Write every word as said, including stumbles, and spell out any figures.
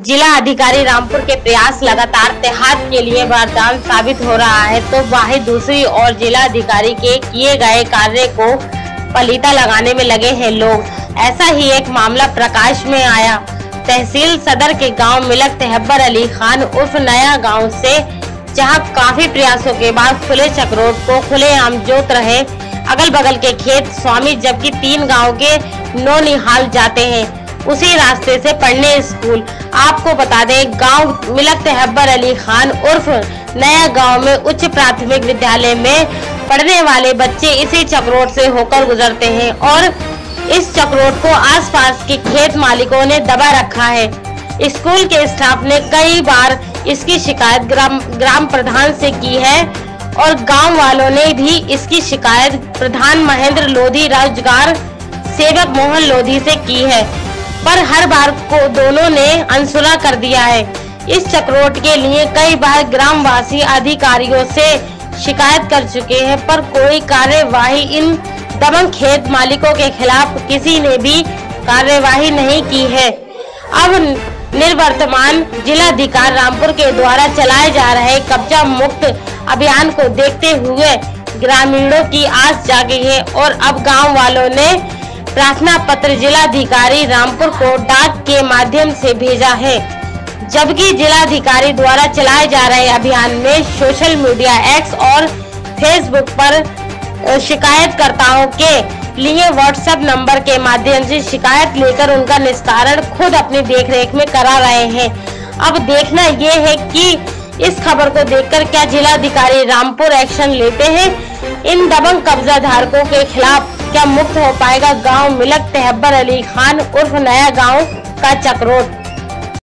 जिला अधिकारी रामपुर के प्रयास लगातार देहात के लिए वरदान साबित हो रहा है, तो वहीं दूसरी ओर जिला अधिकारी के किए गए कार्य को पलीता लगाने में लगे हैं लोग। ऐसा ही एक मामला प्रकाश में आया। तहसील सदर के गांव मिलक तेहब्बर अली खान उर्फ नया गांव से, जहां काफी प्रयासों के बाद खुले चक्रोट को खुलेआम जोत रहे अगल बगल के खेत स्वामी, जबकि तीन गांव के नौ निहाल जाते हैं उसी रास्ते से पढ़ने स्कूल। आपको बता दें, गांव मिलक तेहब्बर अली खान उर्फ नया गांव में उच्च प्राथमिक विद्यालय में पढ़ने वाले बच्चे इसी चक्रोट से होकर गुजरते हैं और इस चक्रोट को आसपास के खेत मालिकों ने दबा रखा है। स्कूल के स्टाफ ने कई बार इसकी शिकायत ग्राम ग्राम प्रधान से की है और गांव वालों ने भी इसकी शिकायत प्रधान महेंद्र लोधी, रोजगार सेवक मोहन लोधी से की है, पर हर बार को दोनों ने अनसुना कर दिया है। इस चक्रोट के लिए कई बार ग्रामवासी अधिकारियों से शिकायत कर चुके हैं, पर कोई कार्यवाही इन दबंग खेत मालिकों के खिलाफ किसी ने भी कार्यवाही नहीं की है। अब निर्वर्तमान जिलाधिकारी रामपुर के द्वारा चलाए जा रहे कब्जा मुक्त अभियान को देखते हुए ग्रामीणों की आस जागी है और अब गांव वालों ने प्रार्थना पत्र जिलाधिकारी रामपुर को डाक के माध्यम से भेजा है। जबकि जिलाधिकारी द्वारा चलाए जा रहे अभियान में सोशल मीडिया एक्स और फेसबुक पर शिकायतकर्ताओं के लिए व्हाट्सएप नंबर के माध्यम से शिकायत लेकर उनका निस्तारण खुद अपनी देखरेख में करा रहे हैं। अब देखना ये है कि इस खबर को देखकर क्या जिलाधिकारी रामपुर एक्शन लेते हैं। इन दबंग कब्जा धारकों के खिलाफ क्या मुक्त हो पाएगा गांव मिलक तेहब्बर अली खान उर्फ नया गांव का चक्रोट।